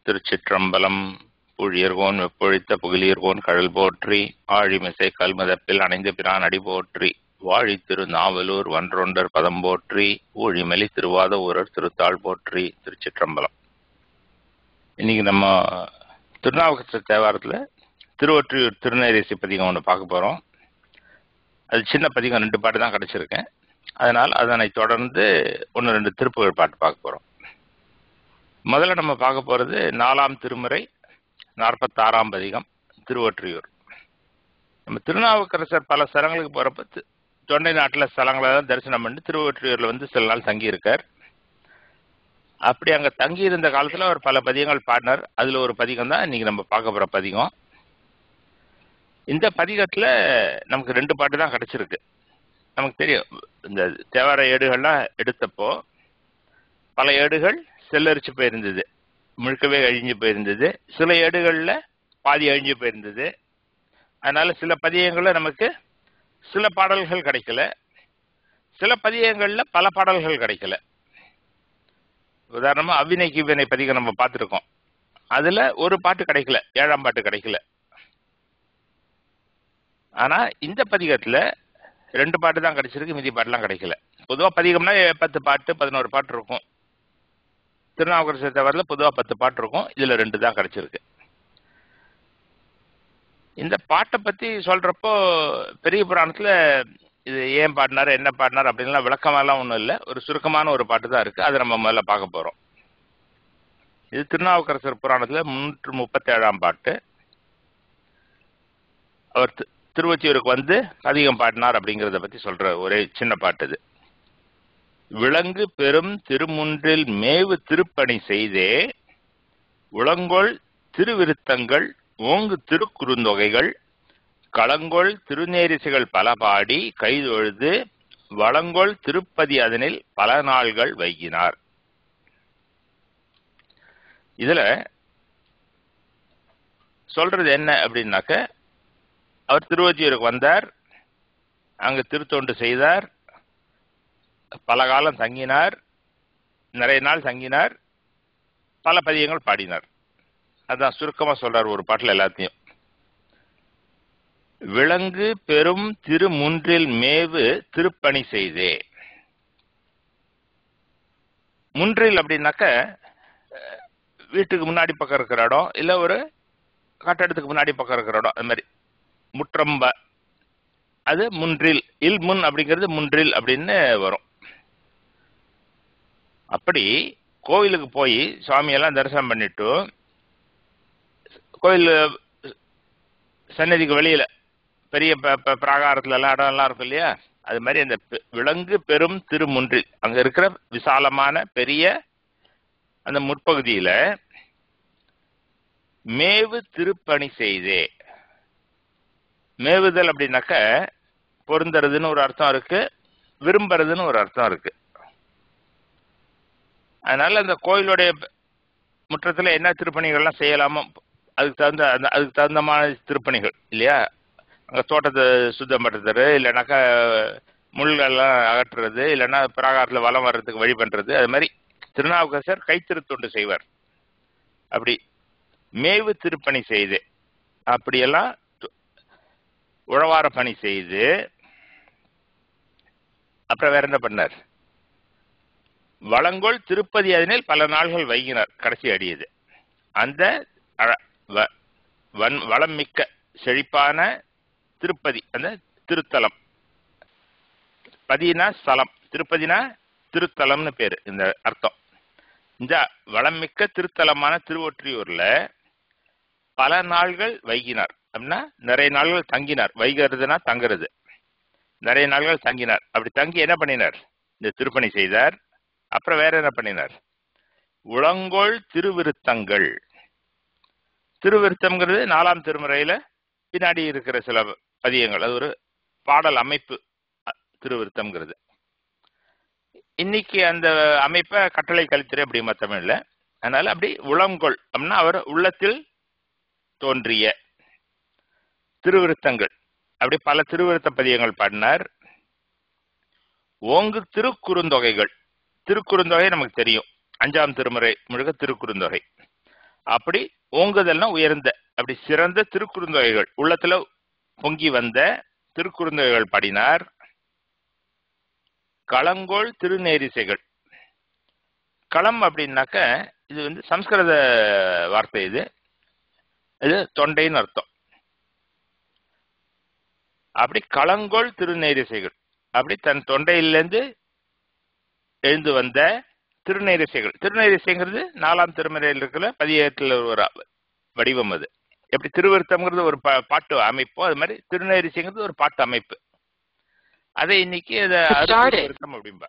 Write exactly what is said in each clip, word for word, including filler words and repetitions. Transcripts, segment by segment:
திருச்சிற்றம்பலம். புழியர்கோன் வெப்பொழித்த புகிலியர்கோன் கழல் போற்றி, ஆழிமிசை கல்மதப்பில் அணைந்த பிரான் அடி போற்றி, வாழி திரு நாவலூர் வன்றொண்டர் பதம் போற்றி, ஊழிமலி திருவாத ஊரர் திருத்தாள் போற்றி. திருச்சிற்றம்பலம். இன்னைக்கு நம்ம திருநாவுக்கரசர் தேவாரத்தில் திருவொற்றியூர் திருநேரேசி பதிகம் ஒன்று பார்க்க போகிறோம். அது சின்ன பதிகம், ரெண்டு பாட்டு தான் கிடச்சிருக்கேன். அதனால் அதனை தொடர்ந்து ஒன்று ரெண்டு திருப்புகழ் பாட்டு பார்க்க போகிறோம். முதல்ல நம்ம பார்க்க போகிறது நாலாம் திருமுறை நாற்பத்தாறாம் பதிகம் திருவொற்றியூர். நம்ம திருநாவுக்கரசர் பல ஸ்தலங்களுக்கு போகிறப்ப தொண்டை நாட்டில் ஸ்தலங்களை தான் தரிசனம் பண்ணி திருவொற்றியூரில் வந்து சில நாள் தங்கியிருக்கார். அப்படி அங்கே தங்கி இருந்த காலத்தில் அவர் பல பதிகங்கள் பாடினார். அதில் ஒரு பதிகம் தான் இன்றைக்கி நம்ம பார்க்க போகிற பதிகம். இந்த பதிகத்தில் நமக்கு ரெண்டு பாட்டு தான் கிடச்சிருக்கு. நமக்கு தெரியும், இந்த தேவார ஏடுகள்லாம் எடுத்தப்போ பல ஏடுகள் செல்லரிச்சு போயிருந்தது, முழுக்கவே அழிஞ்சு போயிருந்தது. சில ஏடுகளில் பாதி அழிஞ்சு போயிருந்தது. அதனால் சில பதியங்களில் நமக்கு சில பாடல்கள் கிடைக்கல, சில பதியங்களில் பல பாடல்கள் கிடைக்கல. உதாரணமாக அவ்வினைக்கு வினை பதிகம் நம்ம பார்த்துருக்கோம். அதில் ஒரு பாட்டு கிடைக்கல, ஏழாம் பாட்டு கிடைக்கல. ஆனால் இந்த பதிகத்தில் ரெண்டு பாட்டு தான் கிடைச்சிருக்கு, மீதி பாட்டுலாம் கிடைக்கல. பொதுவாக பதிகம்னா பத்து பாட்டு பதினோரு பாட்டு இருக்கும். திருநாவுக்கரசர் தேவாரத்தில் பொதுவாக பத்து பாட்டு இருக்கும், இதில் ரெண்டு தான் கிடைச்சிருக்கு. இந்த பாட்டை பற்றி சொல்கிறப்போ பெரிய புராணத்தில் இது ஏன் பாடினார், என்ன பாடினார் அப்படின்லாம் விளக்கமாலாம் ஒன்றும் இல்லை. ஒரு சுருக்கமான ஒரு பாட்டு தான் இருக்குது. அதை நம்ம முதல்ல பார்க்க போகிறோம். இது திருநாவுக்கரசர் புராணத்தில் முன்னூற்று முப்பத்தேழாம் பாட்டு. அவர் திருவொற்றியூருக்கு வந்து அதிகம் பாடினார் அப்படிங்கிறத பற்றி சொல்கிற ஒரே சின்ன பாட்டு இது. விளங்கு பெரும் திருமுன்றில் மேவு திருப்பணி செய்தே, உளங்கொள் திருவிருத்தங்கள் ஓங்கு திருக்குறுந்தொகைகள், களங்கொள் திருநேரிசைகள் பல பாடி கைதொழுது, வளங்கொள் திருப்பதி அதனில் பல நாள்கள் வைகினார். இதுல சொல்றது என்ன அப்படின்னாக்க, அவர் திருவொற்றியூருக்கு வந்தார், அங்கு திருத்தொண்டு செய்தார், பல காலம் தங்கினார், நிறைய நாள் தங்கினார், பல பதியங்கள் பாடினார். அதான் சுருக்கமா சொல்றார் ஒரு பாட்டில் எல்லாத்தையும். விளங்கு பெரும் திருமுன்றில் மேவு திருப்பணி செய்தே. முன்றில் அப்படின்னாக்க வீட்டுக்கு முன்னாடி பக்கம் இருக்கிற இடம், இல்லை ஒரு கட்டடத்துக்கு முன்னாடி பக்கம் இருக்கிற இடம், அது மாதிரி முற்றம்ப, அது முன்றில். இல் முன் அப்படிங்கிறது முன்றில் அப்படின்னு வரும். அப்படி கோவிலுக்கு போய் சுவாமியெல்லாம் தரிசனம் பண்ணிட்டு கோயில் சன்னதிக்கு வெளியில பெரிய பிராகாரத்துல எல்லாம் இடம் எல்லாம் இருக்கும் இல்லையா, அது மாதிரி அந்த விளங்கு பெரும் திருமுன்றில் அங்க இருக்கிற விசாலமான பெரிய அந்த முற்பகுதியில மேவு திருப்பணி செய்தே. மேவுதல் அப்படின்னாக்க பொருந்துறதுன்னு ஒரு அர்த்தம் இருக்கு, விரும்புறதுன்னு ஒரு அர்த்தம் இருக்கு. அதனால அந்த கோயிலுடைய முற்றத்தில் என்ன திருப்பணிகள்லாம் செய்யலாமோ அதுக்கு தகுந்த அந்த அதுக்கு தகுந்தமான திருப்பணிகள் இல்லையா. அங்கே தோட்டத்தை சுத்தம் பண்ணுறது, இல்லைனாக்கா முள்கள்லாம் அகற்றுறது, இல்லைன்னா பிராகாரத்தில் வலம் வர்றதுக்கு வழி பண்ணுறது, அது மாதிரி திருநாவுக்கரசர் கைத்திருத்தொண்டு செய்வார். அப்படி மேவு திருப்பணி செய்து, அப்படியெல்லாம் உழவார பணி செய்து, அப்புறம் வேற என்ன பண்ணார், வளங்கொள் திருப்பதி அதனில் பல நாள்கள் வைகினார். கடைசி அடியது அந்த வளம் மிக்க செழிப்பான திருப்பதி, அந்த திருத்தலம். பதினா ஸ்தலம், திருப்பதினா திருத்தலம்னு பேரு, இந்த அர்த்தம். இந்த வளம் மிக்க திருத்தலமான திருவொற்றியூர்ல பல நாள்கள் வைகினார் அப்படின்னா நிறைய நாள்கள் தங்கினார். வைகிறதுனா தங்குறது, நிறைய நாள்கள் தங்கினார். அப்படி தங்கி என்ன பண்ணினார், இந்த திருப்பணி செய்தார். அப்புறம் வேற என்ன பண்ணினார், உளங்கொள் திருவிருத்தங்கள். திருவிருத்தம்ங்கிறது நாலாம் திருமுறையில பின்னாடி இருக்கிற சில பதியங்கள், அது ஒரு பாடல் அமைப்பு திருவிருத்தம்ங்கிறது. இன்னைக்கு அந்த அமைப்பை கட்டளை கலித்துறை அப்படி தமிழ்ல. அதனால அப்படி உளங்கொள் அப்படின்னா அவர் உள்ளத்தில் தோன்றிய திருவிருத்தங்கள், அப்படி பல திருவிருத்த பதியங்கள் பாடினார். ஓங்கு திருக்குறுந்தொகைகள், திருக்குறுந்தொகை நமக்கு தெரியும், அஞ்சாம் திருமுறை முழுக்க திருக்குறுந்தொகை. அப்படி ஓங்குதல்னா உயர்ந்த, அப்படி சிறந்த திருக்குறுந்தொகைகள் உள்ளத்துல பொங்கி வந்த திருக்குறுந்தொகைகள் பாடினார். களங்கோள் திருநேரிசைகள். களம் அப்படின்னாக்க இது வந்து சம்ஸ்கிருத வார்த்தை. இது இது தொண்டைன்னு அர்த்தம். அப்படி களங்கோள் திருநேரிசைகள், அப்படி தன் தொண்டையிலிருந்து எழுந்து வந்த திருநேரிசைகள். திருநேரிசைங்கிறது நாலாம் திருமுறையில் இருக்கிற பதியத்தில் ஒரு வடிவம். அது எப்படி திருவிருத்தம்ங்கிறது ஒரு பாட்டு அமைப்போ அது மாதிரி திருநேரிசைங்கிறது ஒரு பாட்டு அமைப்பு. அதை இன்னைக்கு விருத்தம் அப்படின்பா.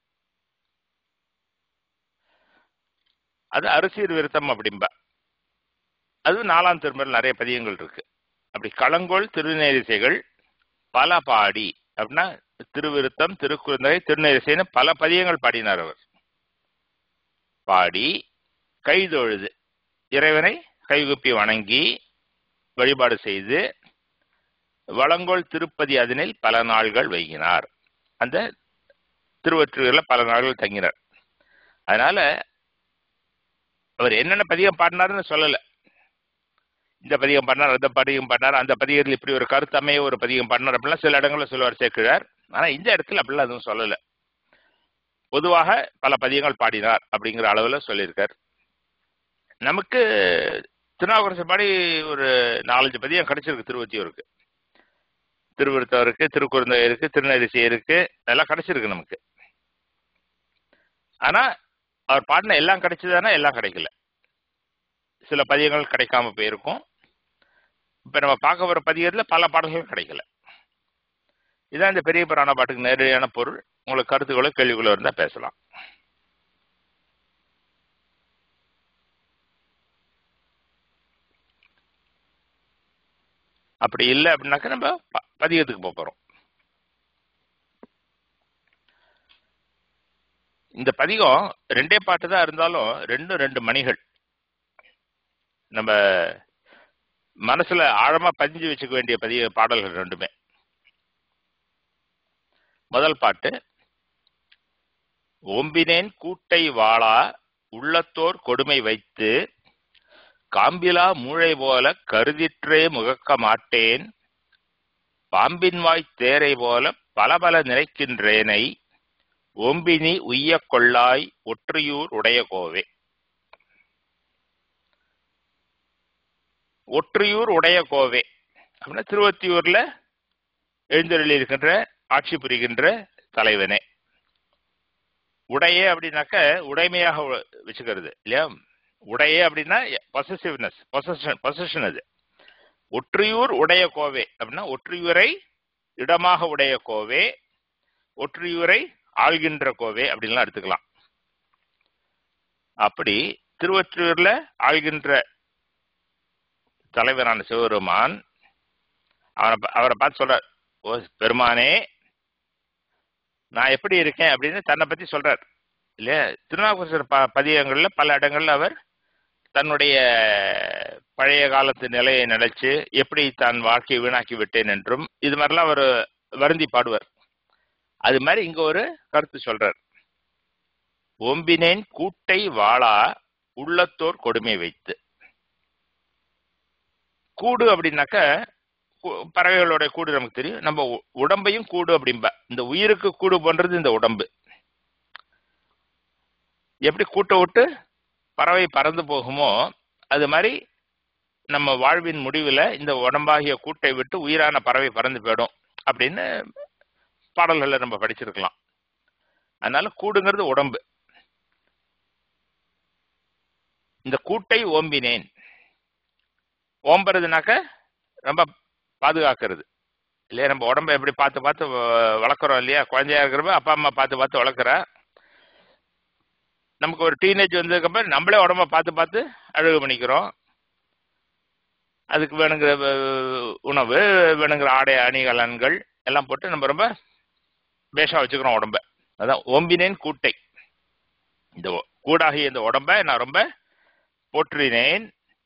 அது அரிசீர் விருத்தம் அப்படின்பா. அது நாலாம் திருமுறையில் நிறைய பதியங்கள் இருக்கு. அப்படி களங்கோள் திருநேரிசைகள் பல பாடி அப்படின்னா திருவிருத்தம், திருக்குறுந்தொகை, திருநேரிசைன்னு பல பதியங்கள் பாடினார் அவர். பாடி கைதொழுது இறைவனை கைகுப்பி வணங்கி வழிபாடு செய்து வளங்கோள் திருப்பதி அதனில் பல நாள்கள் வைகினார். அந்த திருவொற்றியூர்ல பல நாள்கள் தங்கினார். அதனால அவர் என்னென்ன பதியம் பாடினார்னு சொல்லல. இந்த பதியம் பண்ணார், அந்த பதியம் பண்ணார், அந்த பதியத்தில் இப்படி ஒரு கருத்தமைய ஒரு பதியம் பண்ணார் அப்படிலாம் சில இடங்கள்ல சொல்லுவார் சேர்க்கிறார். ஆனா இந்த இடத்துல அப்படிலாம் எதுவும் சொல்லல. பொதுவாக பல பதியங்கள் பாடினார் அப்படிங்கிற அளவுல சொல்லியிருக்கார். நமக்கு திருநாவுக்கரசர் பாடி ஒரு நாலஞ்சு பதியம் கிடைச்சிருக்கு. திருவொற்றியூருக்கு, திருவிருத்தம் இருக்கு, திருக்குறுந்தொகை இருக்கு, திருநேரிசை இருக்கு, அதெல்லாம் கிடைச்சிருக்கு நமக்கு. ஆனா அவர் பாடின எல்லாம் கிடைச்சதுன்னா எல்லாம் கிடைக்கல. சில பதியங்கள் கிடைக்காம போயிருக்கும். இப்ப நம்ம பார்க்க வர பதியத்துல பல பாடல்கள் கிடைக்கல. இதான் இந்த பெரிய புராண பாட்டுக்கு நேரடியான பொருள். உங்களுக்கு கருத்துக்களோ கேள்விகளோ இருந்தா பேசலாம். அப்படி இல்லை அப்படின்னாக்க நம்ம பதியத்துக்கு போறோம். இந்த பதிகம் ரெண்டே பாட்டு தான் இருந்தாலும் ரெண்டும் ரெண்டு மணிகள். நம்ம மனசுல ஆழமா பதிஞ்சு வச்சுக்க வேண்டிய பதிய பாடல்கள் ரெண்டுமே. முதல் பாட்டு ஓம்பினேன் கூட்டை வாளா உள்ளத்தோர் கொடுமை வைத்து காம்பிலா மூளை போல கருதிற்றே முகக்க மாட்டேன் பாம்பின் வாய் தேரை போல பல பல நினைக்கின்றேனை ஓம்பினி உய்ய கொள்ளாய் ஒற்றியூர் உடைய கோவே. ஒற்றியூர் உடைய கோவே அப்படின்னா திருவொற்றியூர்ல எழுந்தருளி இருக்கின்ற ஆட்சி புரிகின்ற தலைவனே. உடைய அப்படின்னாக்க உடைமையாக வச்சுக்கிறது இல்லையா. உடைய அப்படின்னா பொசசிவ்னஸ், பொசஷன் பொசஷன். அது ஒற்றியூர் உடைய கோவே அப்படின்னா ஒற்றியூரை இடமாக உடைய கோவே, ஒற்றியூரை ஆள்கின்ற கோவே அப்படின்லாம் எடுத்துக்கலாம். அப்படி திருவொற்றியூர்ல ஆள்கின்ற தலைவரான சிவபெருமான் அவனை அவரை பார்த்து சொல்றார், ஓ பெருமானே நான் எப்படி இருக்கேன் அப்படின்னு தன்னை பத்தி சொல்றார் இல்லையா. திருநாவுக்கரசர் ப பதியங்கள்ல பல இடங்கள்ல அவர் தன்னுடைய பழைய காலத்து நிலையை நினைச்சு எப்படி தான் வாழ்க்கையை வீணாக்கி விட்டேன் என்றும் இது மாதிரிலாம் அவர் வருந்தி பாடுவார். அது மாதிரி இங்க ஒரு கருத்து சொல்றார். ஓம்பினேன் கூட்டை வாளா உள்ளத்தோர் கொடுமை வைத்து. கூடு அப்படின்னாக்க பறவைகளோட கூடு நமக்கு தெரியும். நம்ம உடம்பையும் கூடு அப்படின்பா. இந்த உயிருக்கு கூடு போன்றது இந்த உடம்பு. எப்படி கூட்டை விட்டு பறவை பறந்து போகுமோ அது மாதிரி நம்ம வாழ்வின் முடிவில் இந்த உடம்பாகிய கூட்டை விட்டு உயிரான பறவை பறந்து போயிடும் அப்படின்னு பாடல்களை நம்ம படிச்சிருக்கலாம். அதனால கூடுங்கிறது உடம்பு. இந்த கூட்டை ஓம்பினேன். ஓம்புறதுனாக்க ரொம்ப பாதுகாக்கிறது இல்லையா. நம்ம உடம்பை எப்படி பார்த்து பார்த்து வளர்க்குறோம் இல்லையா. குழந்தையா இருக்கிறப்ப அப்பா அம்மா பார்த்து பார்த்து வளர்க்குற. நமக்கு ஒரு டீனேஜ் வந்ததுக்கப்புறம் நம்மளே உடம்ப பார்த்து பார்த்து அழகு பண்ணிக்கிறோம். அதுக்கு வேணுங்கிற உணவு, வேணுங்கிற ஆடை அணிகலன்கள் எல்லாம் போட்டு நம்ம ரொம்ப பேஷா வச்சுக்கிறோம் உடம்ப. அதான் ஓம்பினேன் கூட்டை. இந்த கூடாகிய இந்த உடம்ப நான் ரொம்ப போற்றினேன்.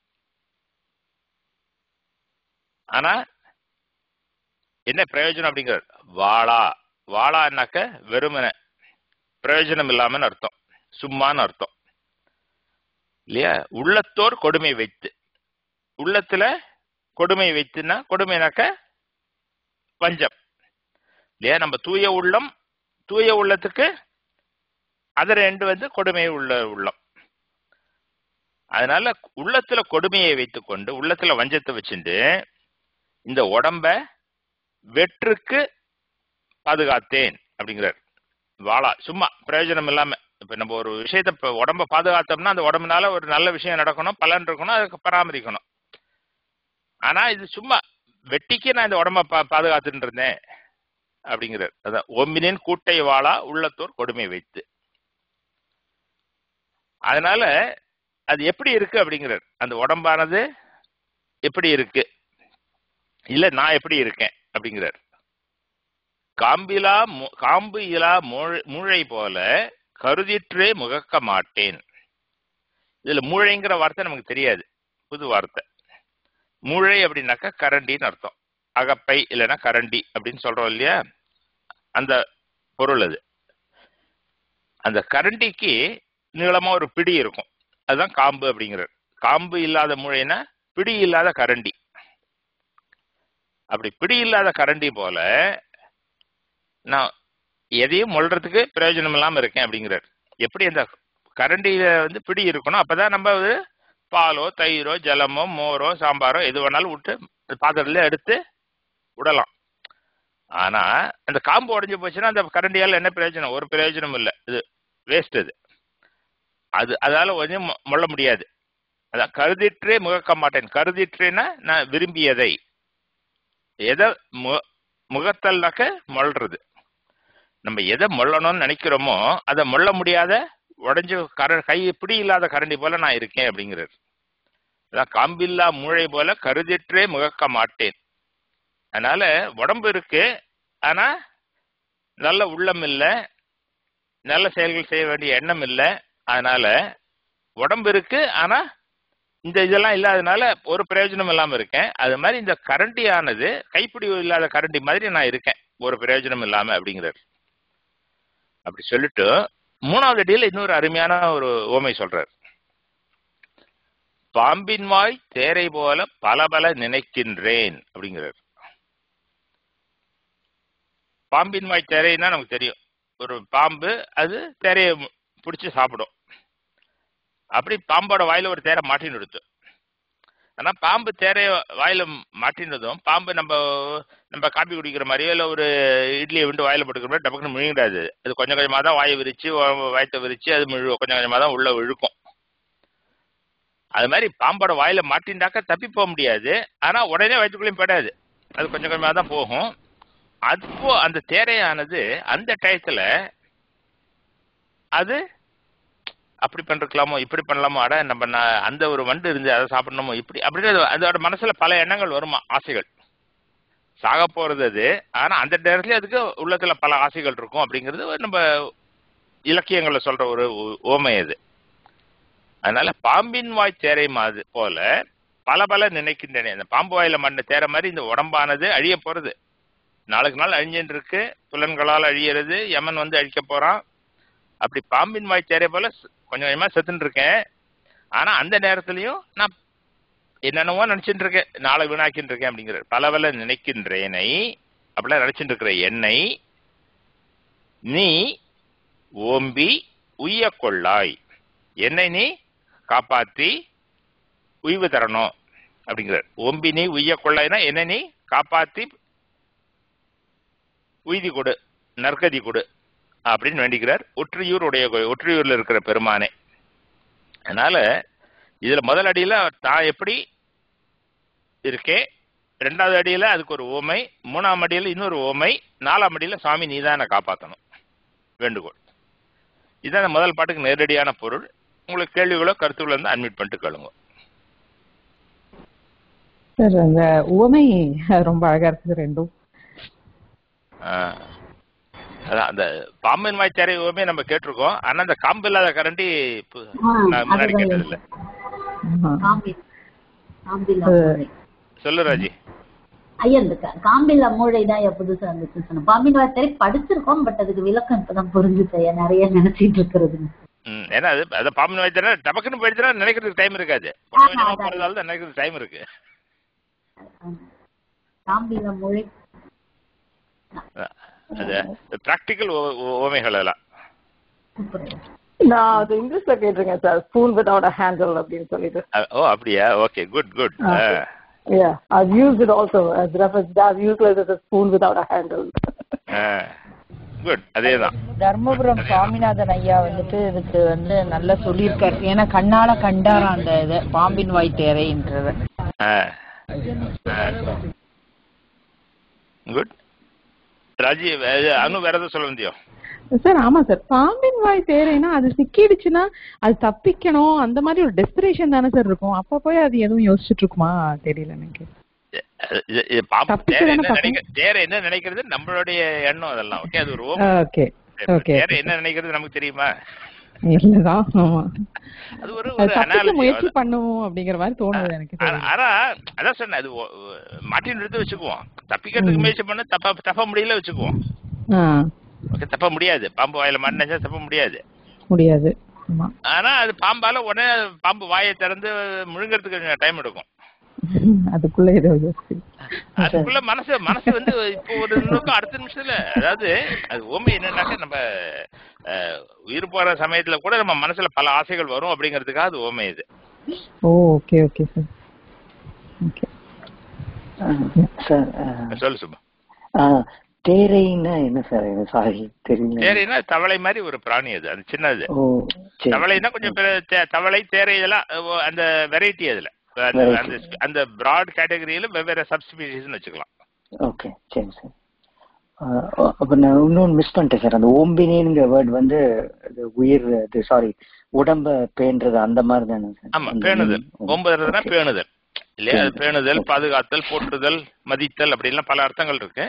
ஆனா என்ன பிரயோஜனம் அப்படிங்கிறது வாளா. வாளான்னாக்க வெறுமன பிரயோஜனம் இல்லாமன்னு அர்த்தம், சும்மான்னு அர்த்தம். இல்லையா? உள்ளத்தோர் கொடுமை வைத்து, உள்ளத்துல கொடுமை வைத்துன்னா கொடுமைனாக்க பஞ்சம் இல்லையா? நம்ம தூய உள்ளம், தூய உள்ளத்துக்கு அதர் ரெண்டு வந்து கொடுமை உள்ள உள்ளம். அதனால உள்ளத்துல கொடுமையை வைத்துக் கொண்டு உள்ளத்துல வஞ்சத்தை வச்சுட்டு இந்த உடம்ப வெற்றுக்கு பாதுகாத்தேன் அப்படிங்கிறார். வாழா சும்மா பிரயோஜனம் இல்லாம, இப்ப நம்ம ஒரு விஷயத்த உடம்ப பாதுகாத்தோம்னா அந்த உடம்புனால ஒரு நல்ல விஷயம் நடக்கணும், பலன் இருக்கணும், அதுக்கு பராமரிக்கணும். ஆனா இது சும்மா வெட்டிக்கு நான் இந்த உடம்ப பா பாதுகாத்துட்டு இருந்தேன் அப்படிங்கிறார். அதான் ஒம்பினின் கூட்டை வாழா உள்ளத்தோர் கொடுமை வைத்து. அதனால அது எப்படி இருக்கு அப்படிங்கிறார். அந்த உடம்பானது எப்படி இருக்கு, இல்ல நான் எப்படி இருக்கேன் அப்படிங்கிறார். காம்பிலா காம்பு இலா மூளை போல கருதிற்றே முகக்க மாட்டேன். இதுல மூளைங்கிற வார்த்தை நமக்கு தெரியாது, புது வார்த்தை. மூளை அப்படின்னாக்கா கரண்டின்னு அர்த்தம். அகப்பை இல்லைன்னா கரண்டி அப்படின்னு சொல்றோம் இல்லையா, அந்த பொருள் அது. அந்த கரண்டிக்கு நீளமா ஒரு பிடி இருக்கும், அதுதான் காம்பு அப்படிங்கிறார். காம்பு இல்லாத மூளைனா பிடி இல்லாத கரண்டி. அப்படி பிடி இல்லாத கரண்டி போல நான் எதையும் மொழ்றதுக்கு பிரயோஜனம் இல்லாம இருக்கேன் அப்படிங்கிறார். எப்படி அந்த கரண்டியில வந்து பிடி இருக்கணும், அப்பதான் நம்ம பாலோ தயிரோ ஜலமோ மோரோ சாம்பாரோ எது வேணாலும் விட்டு பாத்திரத்துல எடுத்து விடலாம். ஆனா அந்த காம்பு உடஞ்சு போச்சுன்னா அந்த கரண்டியால என்ன பிரயோஜனம்? ஒரு பிரயோஜனம் இல்லை, இது வேஸ்ட். அது அது அதால கொஞ்சம் மொள்ள முடியாது. அதான் கருதிற்றே முகக்க மாட்டேன். கருதிற்றேன்னா நான் விரும்பியதை, எதை மு முகத்தல்னாக்க மொழ்றது. நம்ம எதை மொள்ளணும்னு நினைக்கிறோமோ அதை மொள்ள முடியாத உடஞ்சு கர கை பிடி இல்லாத கரண்டி போல நான் இருக்கேன் அப்படிங்கிறார். அதான் காம்பில்லா மூளை போல கருதிற்றே முகக்க மாட்டேன். அதனால உடம்பு இருக்கு, ஆனா நல்ல உள்ளம் இல்லை, நல்ல செயல்கள் செய்ய வேண்டிய எண்ணம் இல்லை. அதனால உடம்பு இருக்கு, ஆனா இந்த இதெல்லாம் இல்லாதனால ஒரு பிரயோஜனம் இல்லாம இருக்கேன். அது மாதிரி இந்த கரண்டி ஆனது கைப்பிடி இல்லாத கரண்டி மாதிரி நான் இருக்கேன், ஒரு பிரயோஜனம் இல்லாம அப்படிங்கிறார். அப்படி சொல்லிட்டு மூணாவது அடியில் இன்னொரு அருமையான ஒரு ஓமை சொல்றார். பாம்பின் வாய் தேரை போல பல பல நினைக்கின்றேன் அப்படிங்கிறார். பாம்பின் வாய் தேரைன்னா நமக்கு தெரியும், ஒரு பாம்பு அது தேரையை பிடிச்சி சாப்பிடும். அப்படி பாம்போட வாயில ஒரு தேரை மாட்டின்னு எடுத்து. ஆனா பாம்பு தேரைய வாயில மாட்டினதும் பாம்பு நம்ம நம்ம காப்பி குடிக்கிற மாதிரியோ இல்லை ஒரு இட்லியை விட்டு வாயில போட்டுக்கிற மாதிரி டபக்குன்னு முழுங்கிடாது. அது கொஞ்சம் கொஞ்சமா தான் வாயை விரிச்சு வயத்தை விரிச்சு அது முழு கொஞ்சம் கொஞ்சமா தான் உள்ள இழுக்கும். அது மாதிரி பாம்போட வாயில மாட்டின்டாக்க தப்பி போக முடியாது, ஆனா உடனே வயிற்றுக்குள்ளேயும் போயிடாது, அது கொஞ்சம் கொஞ்சமா தான் போகும். அப்போ அந்த தேரையானது அந்த டயத்துல அது அப்படி பண்ணிருக்கலாமோ, இப்படி பண்ணலாமோ, அட நம்ம அந்த ஒரு வண்டு இருந்து அதை சாப்பிடணுமோ, இப்படி அப்படின்னு அதோட மனசுல பல எண்ணங்கள் வருமா, ஆசைகள். சாக போறது அது, ஆனா அந்த நேரத்துல அதுக்கு உள்ளத்துல பல ஆசைகள் இருக்கும் அப்படிங்கிறது நம்ம இலக்கியங்கள்ல சொல்ற ஒரு ஓமை அது. அதனால பாம்பின் வாய் தேரை மாதிரி போல பல பல நினைக்கின்றன. இந்த பாம்பு வாயில மண்ண தேரை மாதிரி இந்த உடம்பானது அழிய போறது, நாளுக்கு நாள் அழிஞ்சுட்டு இருக்கு, புலன்களால் அழியிறது, யமன் வந்து அழிக்க போறான். அப்படி பாம்பின் வாய் தேரை போல கொஞ்சம் கொஞ்சமா செத்துட்டு இருக்கேன். ஆனா அந்த நேரத்திலையும் நான் என்னென்னவோ நினைச்சுட்டு இருக்கேன், நாளை வீணாக்கிட்டு இருக்கேன் அப்படிங்கிற பல பல நினைக்கின்றேனை, அப்படிலாம் நினைச்சுட்டு இருக்கிற என்னை நீ ஓம்பி உய்ய கொள்ளாய், என்னை நீ காப்பாற்றி உய்வு தரணும் அப்படிங்கிறார். ஓம்பி நீ உய்ய கொள்ளாய்னா என்னை நீ காப்பாற்றி உய்தி கொடு, நற்கதி கொடு அப்படின்னு வேண்டிக்கிறார் ஒற்றியூர் உடைய ஒற்றியூர்ல இருக்கிற பெருமானே. அதனால இதுல முதல் அடியில தான் எப்படி இருக்கேன், ரெண்டாவது அடியில அதுக்கு ஒரு ஓமை, மூணாம் அடியில இன்னொரு ஓமை, நாலாம் அடியில சுவாமி நீதான் என்னை காப்பாற்றணும் வேண்டுகோள். இதுதான் முதல் பாட்டுக்கு நேரடியான பொருள். உங்களுக்கு கேள்விகளோ கருத்துக்களோ இருந்தால் அட்மிட் பண்ணிட்டு கேளுங்க. சார் அந்த ஓமை ரொம்ப அழகா இருக்குது ரெண்டும். அதான் அந்த பாம்பின் வாய் தேரை ஓமே நம்ம கேட்டிருக்கோம், ஆனா அந்த காம்பு இல்லாத கரண்டி முன்னாடி கேட்டது இல்ல. சொல்லு ராஜி. ஐயா இந்த காம்பில்லா மூளைதான் புதுசா இருந்துச்சு சொன்ன. பாம்பின் வாய் தேரை படிச்சிருக்கோம், பட் அதுக்கு விளக்கம் இப்பதான் புரிஞ்சுச்சு. நிறைய நினைச்சிட்டு இருக்கிறது. ஏன்னா அது அதை பாம்பு வைத்தா டபக்குன்னு போயிடுச்சுன்னா நினைக்கிறதுக்கு டைம் இருக்காது. போறதால தான் நினைக்கிறதுக்கு டைம் இருக்கு. அது பிராக்டிக்கல் ஓமைகள் எல்லாம். நான் அது இங்கிலீஷ்ல கேட்டிருக்கேன் sir, spoon without a handle அப்படின்னு சொல்லிட்டு. ஓ அப்படியா? Okay, good good. Yeah, I've used it also as reference. I've used it as a spoon without a handle. Good. அதேதான் தர்மபுரம் சுவாமிநாதன் ஐயா வந்துட்டு இதுக்கு வந்து நல்லா சொல்லியிருக்காரு. ஏன்னா கண்ணால கண்டாரா அந்த இது பாம்பின் வாய் தேரைன்றத. குட். ராஜீவ் அனு வேற எதுவும் சொல்ல முடியும் சார்? ஆமா சார், பாம்பின் வாய் தேரைனா அது சிக்கிடுச்சுன்னா அது தப்பிக்கணும் அந்த மாதிரி ஒரு டெஸ்பிரேஷன் தானே சார் இருக்கும். அப்ப போய் அது எதுவும் யோசிச்சுட்டு இருக்குமா தெரியல எனக்கு. தேரை என்ன நினைக்கிறது நம்மளுடைய எண்ணம் அதெல்லாம். ஓகே, அது ஒரு ஓகே ஓகே. தேரை என்ன நினைக்கிறது நமக்கு தெரியுமா? இல்லதான். ஆமா, அது ஒரு முயற்சி பண்ணுவோம் அப்படிங்கிற மாதிரி தோணுது எனக்கு. ஆனா அதான் சொன்னேன், அது மாட்டின் எடுத்து வச்சுக்குவோம். தப்பிக்கிறதுக்கு முயற்சி பண்ண தப்ப தப்ப முடியல வச்சுக்குவோம். ஓகே, தப்ப முடியாது. பாம்பு வாயில மாட்டினா தப்ப முடியாது முடியாது. ஆனா அது பாம்பால உடனே பாம்பு வாயை திறந்து முழுங்கிறதுக்கு டைம் எடுக்கும். அதுக்குள்ள அதுக்குள்ள மனசு மனசு வந்து இப்போ ஒரு நிமிஷம் அடுத்த நிமிஷத்துல, அதாவது அது ஓமை என்னன்னாக்க நம்ம உயிர் போற சமயத்துல கூட நம்ம மனசுல பல ஆசைகள் வரும் அப்படிங்கிறதுக்காக அது ஓமை இது. Okay okay sir. Okay sir சொல்லு சும்மா. தேரைன்னா என்ன சார்? சாரி தெரியல. தேரைனா தவளை மாதிரி ஒரு பிராணி. அது அது சின்னது. தவளைனா கொஞ்சம் தவளை தேரை இதெல்லாம் அந்த வெரைட்டி. அதுல அந்த பிராட் கேட்டகரியில வெவ்வேறு சப்ஸ்பீஷிஸ்னு வச்சுக்கலாம். ஓகே, சரி சார். அப்ப நான் இன்னொன்று மிஸ் பண்ணிட்டேன் சார். அந்த ஓம்பினேங்கிற வேர்ட் வந்து உயிர், சாரி உடம்ப பேணுறது அந்த மாதிரி தானே சார்? ஆமா, பேணுதல். ஓம்புறதுனா பேணுதல் இல்லையா? அது பேணுதல், பாதுகாத்தல், போற்றுதல், மதித்தல் அப்படின்லாம் பல அர்த்தங்கள் இருக்கு.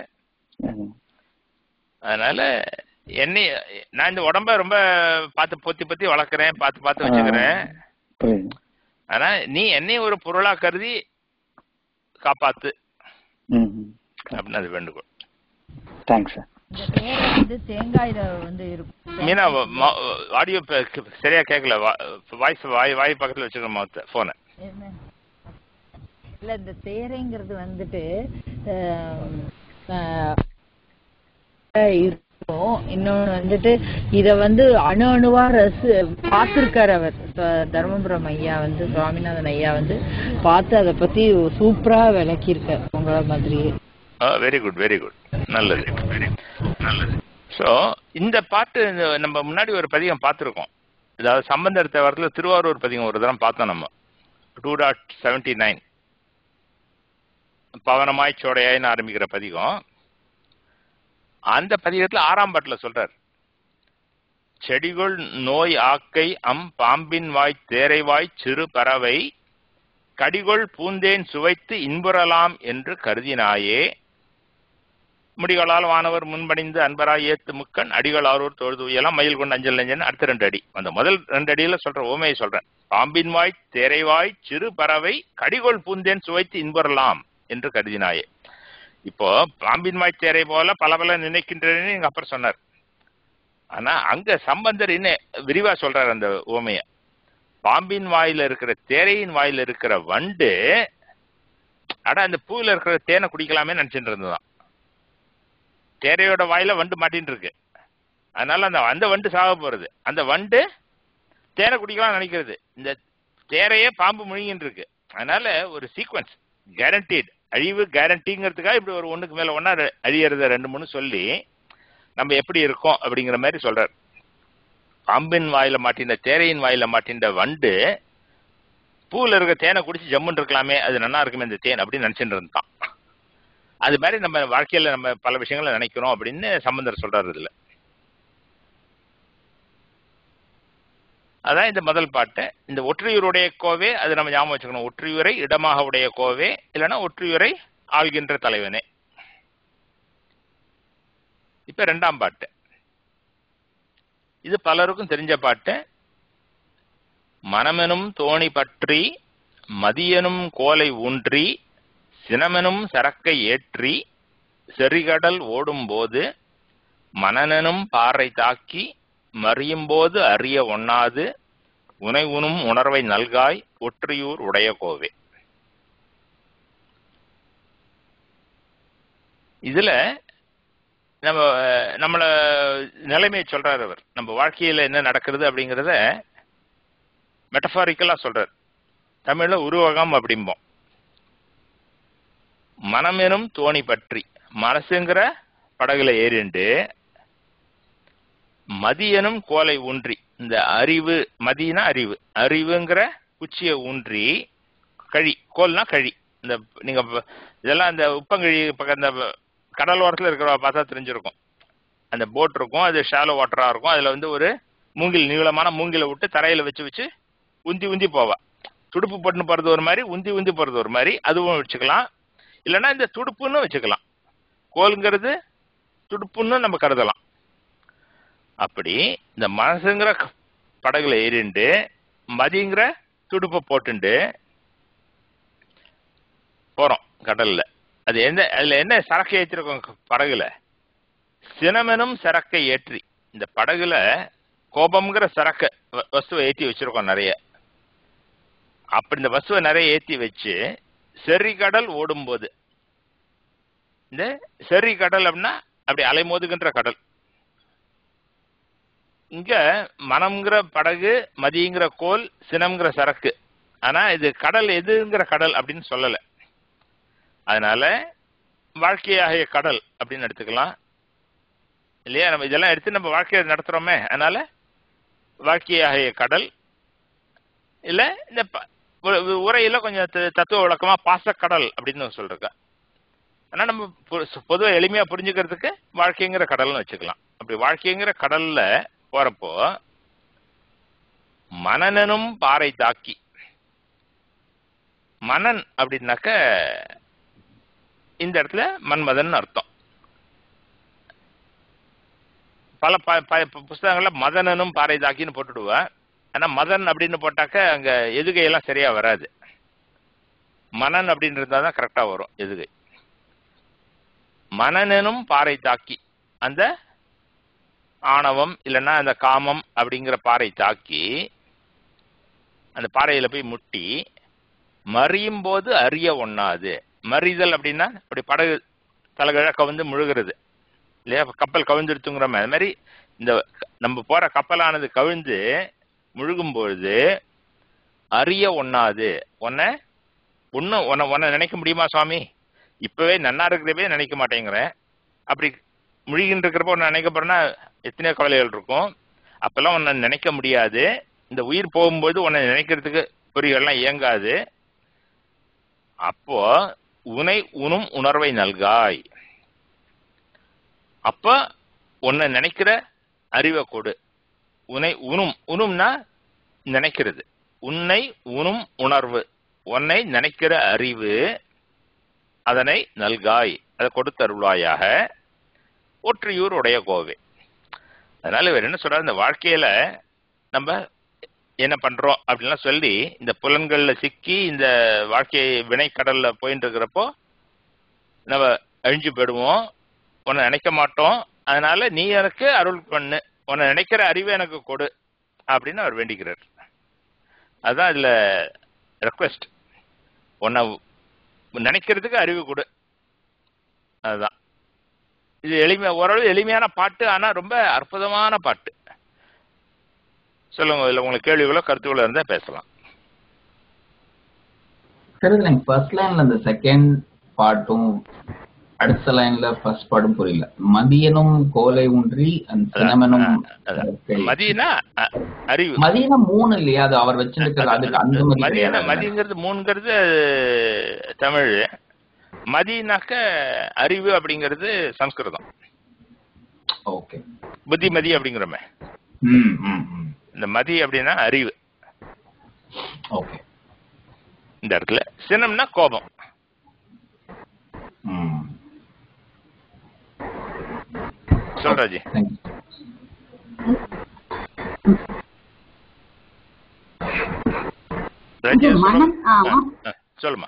அதனால என்னை நான் இந்த உடம்ப ரொம்ப பார்த்து பொத்தி பொத்தி வளர்க்குறேன், பார்த்து பார்த்து வச்சுக்கிறேன். ஆனா நீ என்னை ஒரு பொருளா கருதி காப்பாத்து அப்படின்னு அது வேண்டுகோள். Thanks sir. தேங்காயில வந்து மீனா ஆடியோ சரியா கேட்கல. வாய்ஸ் வாய் வாய் பக்கத்துல வச்சுக்கணும் போன. இல்ல, இந்த தேரைங்கிறது வந்துட்டு இருக்கும். இன்னொன்னு வந்துட்டு இத வந்து அணு அணுவா ரசு பார்த்திருக்காரு அவர். தர்மபுரம் ஐயா வந்து சுவாமிநாதன் ஐயா வந்து பார்த்து அதை பத்தி சூப்பரா விளக்கியிருக்காரு உங்கள மாதிரியே. Very good very good. நல்லது நல்லது. ஸோ இந்த பாட்டு நம்ம முன்னாடி ஒரு பதிகம் பார்த்துருக்கோம். அதாவது சம்பந்தர் தேவாரத்தில் திருவாரூர் பதிகம் ஒரு தரம் பார்த்தோம் நம்ம. டூ டாட் செவன்டி நைன் பவனமாய் சோடையாயின்னு ஆரம்பிக்கிற பதிகம். அந்த பதிகத்துல ஆறாம் பாட்டுல சொல்றார், செடிகொள் நோய் ஆக்கை அம் பாம்பின் வாய் தேரை வாய் சிறு பறவை கடிகொள் பூந்தேன் சுவைத்து இன்புறலாம் என்று கருதினாயே முடிகளால் வானவர் முன்பணிந்து அன்பராய் ஏத்து முக்கன் அடிகள் ஆரூர் தொழுது எல்லாம் மயில் கொண்டு அஞ்சல் நெஞ்சன் அடுத்த ரெண்டு அடி. அந்த முதல் ரெண்டு அடியில சொல்ற ஓமையை சொல்றேன். பாம்பின் வாய் தேரைவாய் சிறு பறவை கடிகொள் பூந்தேன் சுவைத்து இன்புறலாம் என்று கருதினாயே. இப்போ பாம்பின் வாய் தேரை போல பல பல நினைக்கின்றேன்னு எங்க அப்புறம் சொன்னார். ஆனா அங்க சம்பந்தர் இன்னும் விரிவா சொல்றாரு அந்த ஓமைய. பாம்பின் வாயில இருக்கிற தேரையின் வாயில இருக்கிற வண்டு அட அந்த பூவில இருக்கிற தேனை குடிக்கலாமே நினைச்சிட்டு இருந்ததுதான். தேரையோட வாயில வண்டு மாட்டின்னு இருக்கு. அதனால அந்த அந்த வண்டு சாக போறது. அந்த வண்டு தேனை குடிக்கலாம் நினைக்கிறது. இந்த தேரையே பாம்பு முழுங்கின்னு இருக்கு. அதனால ஒரு சீக்வன்ஸ் கேரண்டீட், அழிவு கேரண்டிங்கிறதுக்காக இப்படி ஒரு ஒண்ணுக்கு மேல ஒன்னா அழியறத ரெண்டு மூணு சொல்லி நம்ம எப்படி இருக்கோம் அப்படிங்கிற மாதிரி சொல்றார். பாம்பின் வாயில மாட்டின்ற தேரையின் வாயில மாட்டின்ற வண்டு பூவில் இருக்க தேனை குடிச்சு ஜம்முன்னு இருக்கலாமே, அது நல்லா இருக்குமே இந்த தேன் அப்படின்னு நினைச்சுட்டு இருந்தான். அது மாதிரி நம்ம வாழ்க்கையில நம்ம பல விஷயங்களை நினைக்கிறோம் அப்படின்னு சம்பந்தர் சொல்றாரு இதுல. அதான் இந்த முதல் பாட்டு. இந்த ஒற்றியூருடைய கோவே அது நம்ம ஞாபகம் வச்சுக்கணும். ஒற்றியூரை இடமாக உடைய கோவே, இல்லைன்னா ஒற்றியூரை ஆள்கின்ற தலைவனே. இப்ப ரெண்டாம் பாட்டு, இது பலருக்கும் தெரிஞ்ச பாட்டு. மனமெனும் தோணி பற்றி மதியனும் கோலை ஊன்றி சினமெனும் சரக்கை ஏற்றி செறிகடல் ஓடும் போது மனனெனும் பாறை தாக்கி மறியும் போது அறிய ஒண்ணாது உனை உணும் உணர்வை நல்காய் ஒற்றியூர் உடைய கோவே. இதுல நம்ம நம்மள நிலைமையை சொல்றாரு அவர். நம்ம வாழ்க்கையில என்ன நடக்கிறது அப்படிங்கிறத மெட்டபாரிக்கலா சொல்றார். தமிழ்ல உருவகம் அப்படிம்போம். மனமெனும் தோணி பற்றி மனசுங்கிற படகுல ஏறிண்டு மதியனும் கோலை ஊன்றி, இந்த அறிவு, மதினா அறிவு, அறிவுங்கிற குச்சியை ஊன்றி, கழி, கோல்னா கழி, இந்த நீங்க இதெல்லாம் இந்த உப்பங்கழி பக்கம் இந்த கடல் ஓரத்தில் இருக்கிற பார்த்தா தெரிஞ்சிருக்கும். அந்த போட் இருக்கும், அது ஷாலோ வாட்டரா இருக்கும். அதுல வந்து ஒரு மூங்கில், நீளமான மூங்கில விட்டு தரையில வச்சு வச்சு உந்தி உந்தி போவா. துடுப்பு போட்டுன்னு போறது ஒரு மாதிரி, உந்தி உந்தி போறது ஒரு மாதிரி, அதுவும் வச்சுக்கலாம். இல்லைன்னா இந்த துடுப்புன்னு வச்சுக்கலாம். கோல்ங்கிறது துடுப்புன்னு நம்ம கருதலாம். அப்படி இந்த மனசுங்கிற படகுல ஏறிண்டு மதிங்கிற துடுப்பை போட்டுண்டு போறோம் கடல்ல. அது என்ன, அதுல என்ன சரக்கை ஏற்றிருக்கோம் படகுல? சினமெனும் சரக்கை ஏற்றி. இந்த படகுல கோபம்ங்கிற சரக்க வஸ்துவை ஏற்றி வச்சிருக்கோம் நிறைய. அப்படி இந்த வஸ்துவை நிறைய ஏற்றி வச்சு செறி கடல் ஓடும் போது, இந்த செறி கடல் அப்படின்னா அப்படி அலைமோதுகின்ற கடல். இங்க மனம்ங்கிற படகு, மதிங்கிற கோல், சினம்ங்கிற சரக்கு. ஆனா இது கடல் எதுங்கிற கடல் அப்படின்னு சொல்லல. அதனால வாழ்க்கையாகிய கடல் அப்படின்னு எடுத்துக்கலாம் இல்லையா? நம்ம இதெல்லாம் எடுத்து நம்ம வாழ்க்கையை நடத்துறோமே, அதனால வாழ்க்கையாகிய கடல். இல்ல இந்த உரையில கொஞ்சம் தத்துவ விளக்கமா பாசக்கடல் அப்படின்னு சொல்றேன். ஆனா நம்ம பொதுவாக எளிமையா புரிஞ்சுக்கிறதுக்கு வாழ்க்கைங்கிற கடல்னு வச்சுக்கலாம். அப்படி வாழ்க்கைங்கிற கடல்ல போறப்போ மனனனும் பாறை தாக்கி, மனன் அப்படின்னாக்க இந்த இடத்துல மன்மதன் அர்த்தம். பல புஸ்தகங்கள்ல மதனனும் பாறை தாக்கின்னு போட்டுடுவேன். ஆனா மதன் அப்படின்னு போட்டாக்க அங்க எதுகையெல்லாம் சரியா வராது. மனன் அப்படின்னு இருந்தாதான் கரெக்டா வரும் எதுகை. மனனனும் பாறை தாக்கி, அந்த ஆணவம் இல்லைன்னா அந்த காமம் அப்படிங்கிற பாறை தாக்கி அந்த பாறையில போய் முட்டி மறியும் போது அறிய ஒண்ணாது. மறிதல் அப்படின்னா அப்படி படகு தலைகழ கவிழ்ந்து முழுகிறது இல்லையா? கப்பல் கவிழ்ந்துடுத்துங்கிற மாதிரி. அது மாதிரி இந்த நம்ம போற கப்பலானது கவிழ்ந்து முழுகும் பொழுது அறிய ஒண்ணாது. உன்னை ஒன்னும் உன்னை உன்னை நினைக்க முடியுமா சுவாமி? இப்பவே நன்னா இருக்கிறப்பே நினைக்க மாட்டேங்கிறேன். அப்படி முழுகின்னு இருக்கிறப்ப உன்னை நினைக்க போறேன்னா எத்தனையோ கவலைகள் இருக்கும். அப்பெல்லாம் உன்னை நினைக்க முடியாது. இந்த உயிர் போகும்போது உன்னை நினைக்கிறதுக்கு பொறிகள்லாம் இயங்காது. அப்போ உனை உணும் உணர்வை நல்காய். அப்ப உன்னை நினைக்கிற அறிவை கொடு. உன்னை உணும், உணும்னா நினைக்கிறது. உன்னை உணும் உணர்வு, உன்னை நினைக்கிற அறிவு, அதனை நல்காய், அதை கொடுத்தருளாயாக ஒற்றியூர் உடைய கோவே. அதனால இவர் என்ன சொல்றாரு, இந்த வாழ்க்கையில நம்ம என்ன பண்றோம் அப்படின்லாம் சொல்லி இந்த புலன்கள்ல சிக்கி இந்த வாழ்க்கை வினை கடல்ல போயிட்டு இருக்கிறப்போ நம்ம அழிஞ்சு போயிடுவோம். உன்னை நினைக்க மாட்டோம். அதனால நீ எனக்கு அருள் பண்ணு, உன்னை நினைக்கிற அறிவை எனக்கு கொடு அப்படின்னு அவர் வேண்டிக்கிறார். அதுதான் இதுல ரெக்வெஸ்ட். உன்னை நினைக்கிறதுக்கு அறிவு கொடு. அதுதான் இது. எளிமை, ஓரளவு எளிமையான பாட்டு, ஆனா ரொம்ப அற்புதமான பாட்டு. சொல்லுங்க, இதுல உங்களுக்கு கேள்விகளோ கருத்துக்களோ இருந்தா பேசலாம். சரி, ஃபர்ஸ்ட் லைன்ல இந்த செகண்ட் பாட்டும் அடுத்த லைன்ல ஃபர்ஸ்ட் பாட்டும் புரியல. மதியனும் கோலை ஊன்றி சினமெனும் மதியனா அறிவு. மதியனா மூணு இல்லையா? அது அவர் வச்சிருக்கிறது. அதுக்கு அந்த மதியனா மதியங்கிறது மூணுங்கிறது தமிழ். மதினாக்க அறிவு அப்படிங்கிறது சம்ஸ்கிருதம். ஓகே. புத்திமதி அப்படிங்கிறோமே. இந்த மதி அப்படின்னா அறிவு. ஓகே. இந்த இடத்துல சினம்னா கோபம். சொல்றாஜி சொல்லுமா.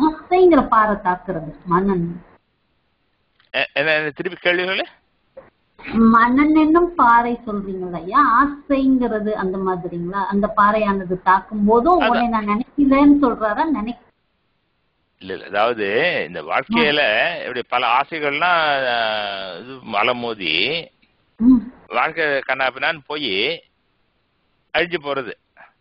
ஆசைங்கிற பாறை தாக்குறது மன்னன். திருப்பி கேள்விகளே. மணன் என்னும் பாறை சொல்றீங்களா ஐயா? ஆசைங்கிறது அந்த மாதிரிங்களா? அந்த பாறையானது தாக்கும் போதும் உன்னை நான் நினைக்கலன்னு சொல்றாரா? நினைக்க இல்ல இல்ல அதாவது இந்த வாழ்க்கையில இப்படி பல ஆசைகள்லாம் இது மலை மோதி வாழ்க்கை கண்ணாப்பினான்னு போய் அழிஞ்சு போறது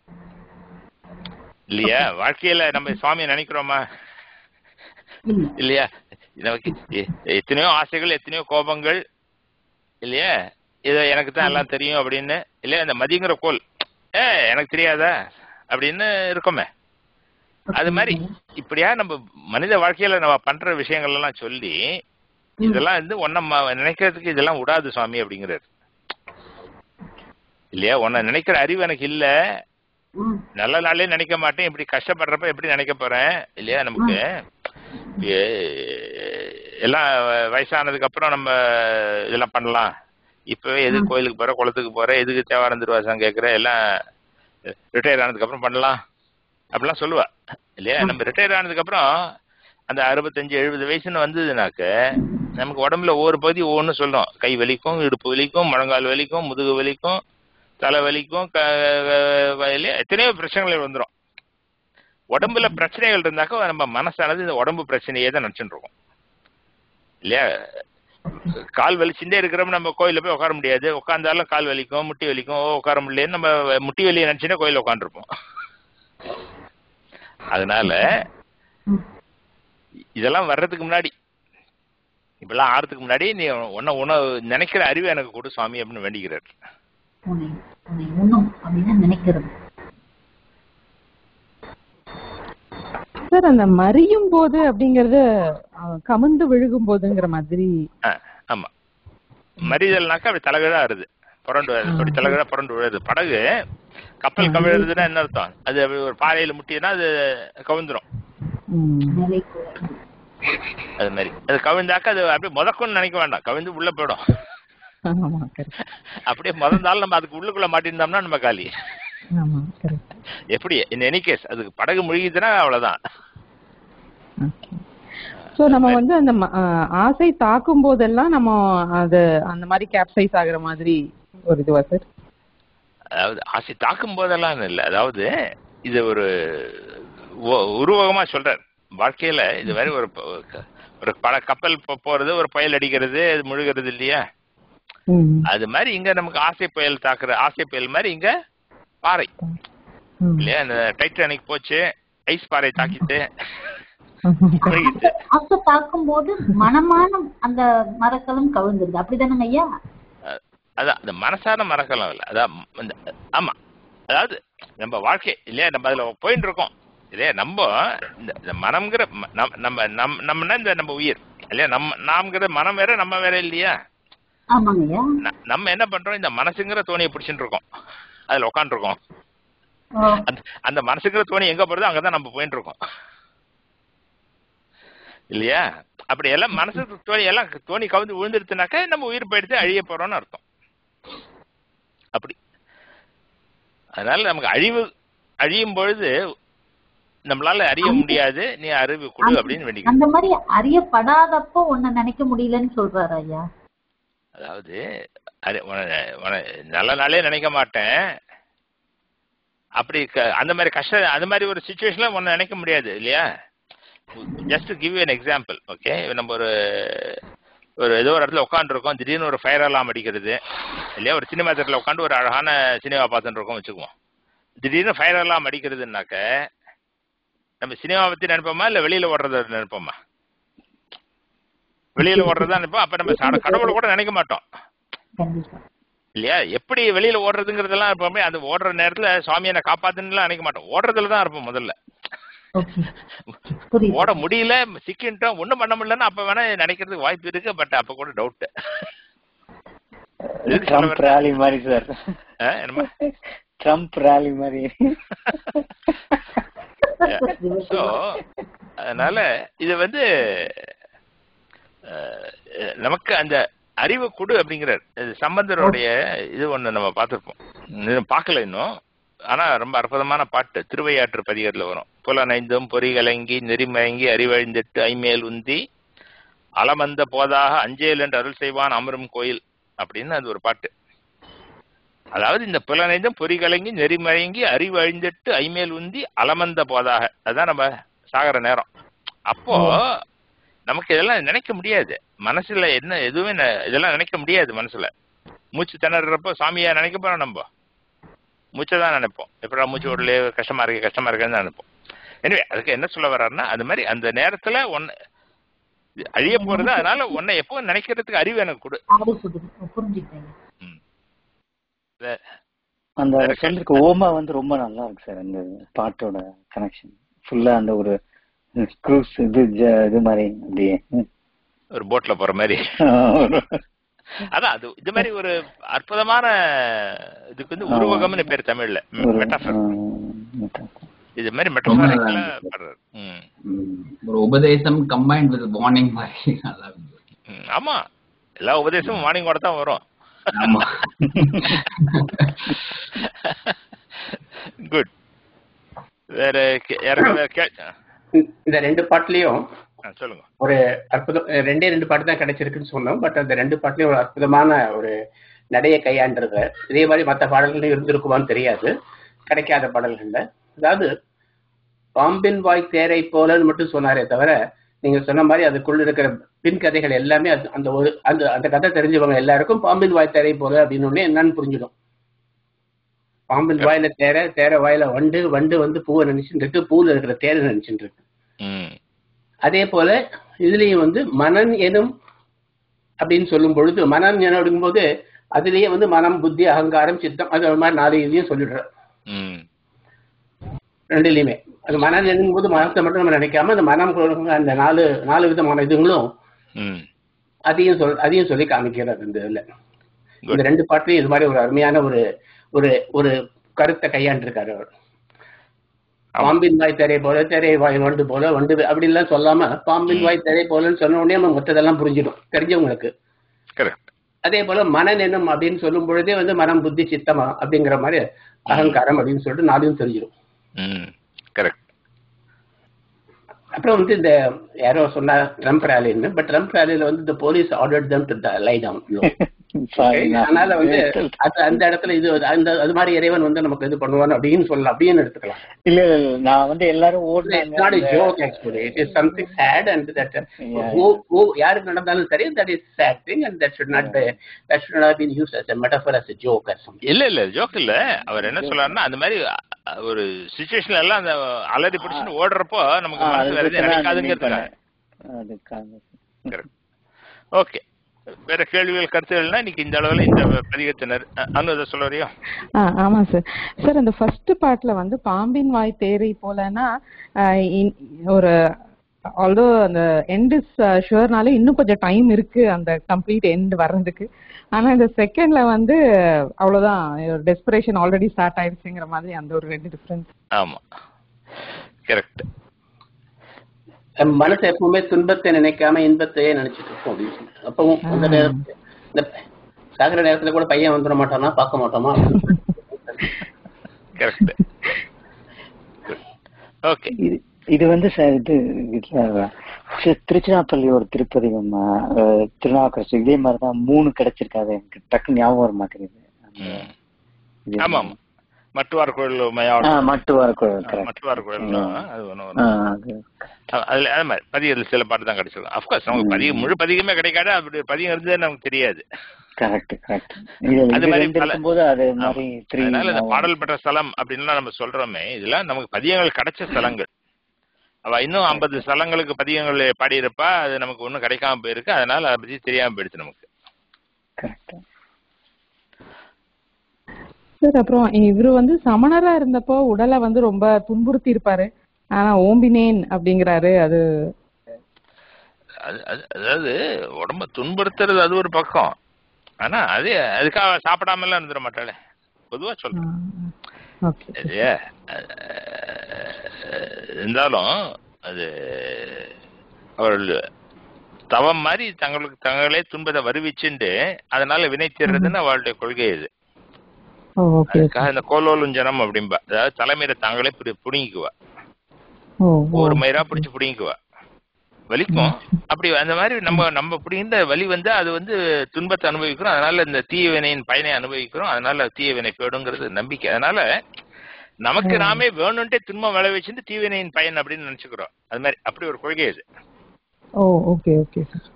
இல்லையா? வாழ்க்கையில நம்ம சுவாமியை நினைக்கிறோமா? இல்லையா? நமக்கு எத்தனையோ ஆசைகள், எத்தனையோ கோபங்கள் இல்லையா? இத எனக்கு தான் எல்லாம் தெரியும் அப்படின்னு இல்லையா? இந்த மதிங்கிற கோல் ஏ எனக்கு தெரியாதா அப்படின்னு இருக்கோமே. அது மாதிரி இப்படியா நம்ம மனித வாழ்க்கையில நம்ம பண்ற விஷயங்கள் எல்லாம் சொல்லி இதெல்லாம் வந்து ஒன்ன நினைக்கிறதுக்கு இதெல்லாம் விடாது சுவாமி அப்படிங்கிறாரு இல்லையா? உன்னை நினைக்கிற அறிவு எனக்கு இல்ல, நல்ல நாளே நினைக்க மாட்டேன், இப்படி கஷ்டப்படுறப்ப எப்படி நினைக்க போறேன் இல்லையா? நமக்கு எல்லாம் வயசானதுக்கு அப்புறம் நம்ம இதெல்லாம் பண்ணலாம். இப்பவே எதுக்கு கோயிலுக்கு போற, குளத்துக்கு போற, எதுக்கு தேவாரம் திருவாசகம் கேட்கிற, எல்லாம் ரிட்டையர் ஆனதுக்கு அப்புறம் பண்ணலாம் அப்படிலாம் சொல்லுவா இல்லையா? நம்ம ரிட்டையர் ஆனதுக்கு அப்புறம் அந்த அறுபத்தஞ்சு எழுபது வயசுன்னு வந்ததுனாக்க நமக்கு உடம்புல ஒவ்வொரு பகுதி ஒவ்வொன்று சொல்லும். கை வலிக்கும், இடுப்பு வலிக்கும், முழங்கால் வலிக்கும், முதுகு வலிக்கும், தலை வலிக்கும், எத்தனையோ பிரச்சனைகள் வந்துடும். உடம்புல பிரச்சனைகள் இருந்தாக்க நம்ம மனசானது இந்த உடம்பு பிரச்சனையே தான் நினைச்சுட்டு இருக்கோம் இல்லையா? கால் வலிச்சுட்டே இருக்கிறப்ப நம்ம கோயில போய் உட்கார முடியாது, உட்காந்தாலும் கால் வலிக்கும், முட்டி வலிக்கும், உட்கார முடியல, நம்ம முட்டி வலியை நினைச்சுட்டே கோயில உட்காந்துருப்போம். அதனால இதெல்லாம் வர்றதுக்கு முன்னாடி, இப்பெல்லாம் ஆறதுக்கு முன்னாடி நீ உன்ன உணவு நினைக்கிற அறிவு எனக்கு கொடு சுவாமி அப்படின்னு வேண்டிக்கிறார். நினைக்கிறது சார் அந்த மறியும் போது அப்படிங்கறது கமந்து விழுகும் போதுங்கிற மாதிரி. ஆமா, மறிதல்னாக்கா அப்படி தலைகீழா வருது, புரண்டு அப்படி தலைகீழா புரண்டு விழுது. படகு கப்பல் கவிழுதுன்னா என்ன அர்த்தம்? அது ஒரு பாறையில முட்டினா அது கவிழ்ந்துரும். அது மாதிரி அது கவிழ்ந்தாக்க அது அப்படியே முதக்குன்னு நினைக்க வேண்டாம், கவிழ்ந்து உள்ள போயிடும். அப்படியே முதந்தாலும் நம்ம அதுக்கு உள்ளுக்குள்ள மாட்டிருந்தோம்னா நம்ம காலி. எப்படி இன் எனி கேஸ் அதுக்கு படகு முழுகிதுன்னா அவ்வளவுதான். சோ நம்ம வந்து அந்த ஆசை தாக்கும் போதெல்லாம் நம்ம அது அந்த மாதிரி கேப்சைஸ் ஆகுற மாதிரி ஒரு இதுவா சார்? அதாவது ஆசை தாக்கும் போதெல்லாம் இல்லை, அதாவது இது ஒரு உருவகமா சொல்றார். வாழ்க்கையில இது மாதிரி ஒரு ஒரு பல கப்பல் போறது, ஒரு புயல் அடிக்கிறது, அது முழுகிறது இல்லையா? அது மாதிரி இங்க நமக்கு ஆசை புயல் தாக்குற ஆசை புயல் மாதிரி இங்க பாறை இல்லையா? இந்த டைட்டானிக் போச்சு, ஐஸ் பாறை தாக்கிட்டு தாக்கும் போது மனமான அந்த மரக்கலம் கவிழ்ந்துருது, அப்படிதானே ஐயா? அதான் அந்த மனசான மரக்கலம் இல்ல, அதான் ஆமா. அதாவது நம்ம வாழ்க்கை இல்லையா, நம்ம அதுல போயிட்டு இருக்கோம் இல்லையா? நம்ம இந்த மனம்ங்கிற நம்ம நம் நம்மனா இந்த நம்ம உயிர் இல்லையா? நம்ம நாம்ங்கிற மனம் வேற நம்ம வேற இல்லையா? நம்ம என்ன பண்றோம், இந்த மனசுங்கிற தோணியை பிடிச்சிட்டு இருக்கோம், அதுல உட்காந்து இருக்கோம். அந்த மனசுங்கிற தோணி எங்க போறதோ அங்கதான் நம்ம போயிட்டு இருக்கோம் இல்லையா? அப்படி எல்லாம் மனசு தோணி எல்லாம் தோணி கவிழ்ந்து விழுந்துருச்சுனாக்க நம்ம உயிர் போயிடுத்து அழிய போறோம்னு அர்த்தம். அப்படி அதனால நமக்கு அழிவு அழியும் பொழுது நம்மளால அறிய முடியாது, நீ அறிவு கொடு அப்படின்னு வேண்டிக்க. அந்த மாதிரி அறியப்படாதப்போ உன்னை நினைக்க முடியலன்னு சொல்றாரு ஐயா. அதாவது நல்ல நாளே நினைக்க மாட்டேன், அப்படி அந்த மாதிரி கஷ்ட அந்த மாதிரி ஒரு சிச்சுவேஷன்ல ஒன்னு நினைக்க முடியாது இல்லையா? Just give you an example. Okay, நம்ம ஒரு ஒரு ஏதோ ஒரு இடத்துல உட்காந்துருக்கோம், திடீர்னு ஒரு ஃபயர் அலாம் அடிக்கிறது இல்லையா? ஒரு சினிமா தேட்டரில் உட்காந்து ஒரு அழகான சினிமா பார்த்துட்டு இருக்கோம் வச்சுக்குவோம். திடீர்னு ஃபயர் அலாம் அடிக்கிறதுனாக்க நம்ம சினிமா பத்தி நினைப்போமா இல்ல வெளியில ஓடுறத நினைப்போமா? வெளியில ஓடுறதா நினைப்போம். அப்ப நம்ம கடவுளை கூட நினைக்க மாட்டோம் இல்லையா? எப்படி வெளியில ஓடுறதுங்கிறதெல்லாம் இருப்போமே, அது ஓடுற நேரத்துல சுவாமி என்ன காப்பாத்துன்னு நினைக்க மாட்டோம், ஓடுறதுல தான் இருப்போம் முதல்ல. ஓட முடியல, சிக்கிட்டோம், ஒண்ணும் பண்ண முடியலன்னா அப்ப வேணா நினைக்கிறதுக்கு வாய்ப்பு இருக்கு. பட் அப்ப கூட டவுட். ட்ரம்ப் ராலி மாதிரி சார், ட்ரம்ப் ராலி மாதிரி. சோ அதனால இது வந்து நமக்கு அந்த அறிவு கொடு அப்படிங்கிறார். சம்பந்தருடைய இது ஒண்ணு நம்ம பார்த்திருப்போம், பார்க்கல இன்னும். ஆனா ரொம்ப அற்புதமான பாட்டு திருவையாற்று பதிகத்துல வரும். புலனைந்தும் பொறிகலங்கி நெறிமயங்கி அறிவழிந்திட்டு ஐமேல் உந்தி அலமந்த போதாக அஞ்சேல் என்று அருள் செய்வான் அமரும் கோயில் அப்படின்னு அது ஒரு பாட்டு. அதாவது இந்த புலனைந்தும் பொறி கலங்கி நெறிமயங்கி அறிவு அழிந்துட்டு ஐமேல் உந்தி அலமந்த போதாக, அதுதான் நம்ம சாகர நேரம். அப்போ நமக்கு இதெல்லாம் நினைக்க முடியாது, மனசுல என்ன எதுவுமே இதெல்லாம் நினைக்க முடியாது. மனசுல மூச்சு திணறப்போ சாமியா நினைக்க போறோம், நம்ம மூச்சை தான் நினைப்போம். எப்படா மூச்சு உடலே கஷ்டமா இருக்கு கஷ்டமா இருக்குன்னு நினைப்போம். எனவே அதுக்கு என்ன சொல்ல வர்றாருன்னா, அது மாதிரி அந்த நேரத்துல ஒன்னு அழிய போறது, அதனால உன்னை எப்போ நினைக்கிறதுக்கு அறிவு எனக்கு கொடு. அந்த சொல்லிருக்க ஓமா வந்து ரொம்ப நல்லா இருக்கு சார். அந்த பாட்டோட கனெக்ஷன் ஃபுல்லா அந்த ஒரு க்ரூஸ் இது இது மாதிரி அப்படியே ஒரு போட்ல போற மாதிரி. அதான் அது இது மாதிரி ஒரு அற்புதமான இதுக்கு வந்து உருவகம்னு பேர் தமிழ்ல, மெட்டாஃபர். இது மாதிரி மெட்டாஃபரிக்கலா பண்றாரு. ஒரு உபதேசம் கம்பைன்ட் வித் வார்னிங் மாதிரி. ஆமா, எல்லா உபதேசமும் வார்னிங்கோட தான் வரும். குட். வேற இந்த ரெண்டு பாட்டுலயும் சொல்லுங்க. ஒரு அற்புதம், ரெண்டே ரெண்டு பாட்டு தான் கிடைச்சிருக்குன்னு சொன்னோம். பட் அந்த ரெண்டு பாட்டுலயும் ஒரு அற்புதமான ஒரு நடைய கையாண்டுருக்க. இதே மாதிரி மற்ற பாடல்கள் இருந்திருக்குமான்னு தெரியாது, கிடைக்காத பாடல்கள்ல. அதாவது பாம்பின் வாய் தேரை போலன்னு மட்டும் சொன்னாரே தவிர, நீங்க சொன்ன மாதிரி அதுக்குள்ள இருக்கிற பின் கதைகள் எல்லாமே அந்த ஒரு அந்த அந்த கதை தெரிஞ்சவங்க எல்லாருக்கும் பாம்பின் வாய் தேரை போல அப்படின்னு என்னன்னு புரிஞ்சிடும். பாம்பின் வாயில தேரை, தேரை வாயில வண்டு, வண்டு வந்து பூவை நினைச்சுட்டு இருக்கு, பூல இருக்கிற தேரை நினைச்சுட்டு இருக்கு. அதே போல இதுலயும் வந்து மனன் எனும் அப்படின்னு சொல்லும் பொழுது, மனன் எனும் அப்படிங்கும் போது அதுலயே வந்து மனம், புத்தி, அகங்காரம், சித்தம், அது மாதிரி நாலு இதையும் சொல்லிடுற. ரெண்டுலயுமே அது மனம் என்னும் போது மனத்தை மட்டும் நம்ம நினைக்காம அந்த மனம் அந்த நாலு நாலு விதமான இதுங்களும் அதையும் சொல் அதையும் சொல்லி காமிக்கிறார் இந்த இதுல. இந்த ரெண்டு பாட்டுலயும் இது மாதிரி ஒரு அருமையான ஒரு ஒரு ஒரு கருத்தை கையாண்டிருக்காரு அவர். பாம்பின் வாய் திரை போல, திரை வாய் வண்டு போல, வண்டு அப்படி எல்லாம் சொல்லாம பாம்பின் வாய் திரை போலன்னு சொன்ன உடனே நம்ம மொத்ததெல்லாம் புரிஞ்சிடும் தெரிஞ்சவங்களுக்கு. அதே போல மனன் என்னும் அப்படின்னு சொல்லும் பொழுதே வந்து மனம், புத்தி, சித்தமா அப்படிங்கிற மாதிரி அகங்காரம் அப்படின்னு சொல்லிட்டு நாளையும் தெரிஞ்சிடும். அப்புறம் வந்து இந்த யாரோ சொன்னா ட்ரம்ப் ரேலின்னு, பட் ட்ரம்ப் ரேலியில வந்து இந்த police ordered them to lie down. அதனால வந்து அந்த இடத்துல இது அந்த அது மாதிரி இறைவன் வந்து நமக்கு இது பண்ணுவான் அப்படின்னு சொல்லலாம், அப்படின்னு எடுத்துக்கலாம். இல்ல இல்ல நான் வந்து எல்லாரும் யாருக்கு நடந்தாலும் சரி, that is sad thing and that should not be that should not be used as a metaphor, as a joke or something. இல்ல இல்ல ஜோக் இல்ல. அவர் என்ன சொல்றாருன்னா, அந்த மாதிரி ஒரு சிச்சுவேஷன்ல எல்லாம் அந்த அலறி பிடிச்சுன்னு ஓடுறப்போ நமக்கு மனசு வேற எதுவும் நினைக்காதுங்கிறதுக்காக. ஓகே, வேற கேள்விகள் கருத்துகள்னா இன்னைக்கு இந்த அளவுல இந்த பதிகத்தினர் அனு சொல்ல வரையும். ஆமா சார். சார் அந்த ஃபர்ஸ்ட் பார்ட்ல வந்து பாம்பின் வாய் தேரை போலன்னா ஒரு ஆல்தோ அந்த எண்ட் இஸ் ஷுவர்னால இன்னும் கொஞ்சம் டைம் இருக்கு அந்த கம்ப்ளீட் எண்ட் வர்றதுக்கு. ஆனா இந்த செகண்ட்ல வந்து அவ்வளவுதான், டெஸ்பரேஷன் ஆல்ரெடி ஸ்டார்ட் ஆயிடுச்சுங்கிற மாதிரி அந்த ஒரு ரெண்டு டிஃபரன்ஸ். ஆமா, கரெக்ட். மனசு எப்பவுமே துன்பத்தை நினைக்காம இன்பத்தையே நினைச்சிட்டு இருக்கோம். அப்பவும் அந்த நேரத்துல இந்த சாகிற நேரத்துல கூட பையன் வந்துட மாட்டானா, பார்க்க மாட்டோமா? இது வந்து இது திருச்சிராப்பள்ளி ஒரு திருப்பதி திருநாவுக்கரசு இதே மாதிரிதான் மூணு கிடைச்சிருக்காது, எனக்கு டக்கு ஞாபகம் வர மாட்டேங்குது. மட்டுவார் கோயில், மட்டுவார் கோயில், மட்டுவார் கோயில் அதுல அது மாதிரி பதிகத்தில் சில பாட்டு தான் கிடைச்சிருக்கும். அப்கோர்ஸ் நமக்கு பதிகம் முழு பதிகமே கிடைக்காது, அப்படி பதிகம் இருந்தது நமக்கு தெரியாது. அது மாதிரி அதனால இந்த பாடல் பெற்ற ஸ்தலம் அப்படின்லாம் நம்ம சொல்றோமே, இதெல்லாம் நமக்கு பதிகங்கள் கிடைச்ச ஸ்தலங்கள். அவ இன்னும் ஐம்பது ஸ்தலங்களுக்கு பதிகங்கள் பாடியிருப்பா, அது நமக்கு ஒன்றும் கிடைக்காம போயிருக்கு. அதனால அதை பத்தி தெரியாம போயிடுச்சு நமக்கு. சார் அப்புறம் இவரு வந்து சமணரா இருந்தப்போ உடலை வந்து ரொம்ப துன்புறுத்தி இருப்பாரு, ஆனா ஓம்பினேன் அப்படிங்கிறாரு. அது அதாவது உடம்ப துன்புறுத்துறது அது ஒரு பக்கம், ஆனா அது அதுக்காக சாப்பிடாம எல்லாம் இருந்துட மாட்டாளே, பொதுவா சொல்றேன். இருந்தாலும் அது அவர்கள் தவம் மாதிரி தங்களுக்கு தங்களே துன்பத்தை வருவிச்சுண்டு அதனால வினை தீர்றதுன்னு அவளுடைய கொள்கை இது. அதுக்காக இந்த கோலோலுஞ்சனம் அப்படின்பா, அதாவது தலைமையில தாங்களே புடுங்கிக்குவா, ஒரு மயிரா பிடிச்சு புடுங்கிக்குவா. வலிக்கும். அப்படி அந்த மாதிரி நம்ம நம்ம அப்படின்ற வலி வந்து அது வந்து துன்பத்தை அனுபவிக்கிறோம், அதனால இந்த தீய வினையின் பயனை அனுபவிக்கிறோம், அதனால தீய வினை போயிடுங்கிறது நம்பிக்கை. அதனால நமக்கு நாமே வேணும்ட்டே துன்பம் விளை வச்சுட்டு தீவினையின் பயன் அப்படின்னு நினைச்சுக்கிறோம். அது மாதிரி அப்படி ஒரு கொள்கை அது. Oh okay okay sir.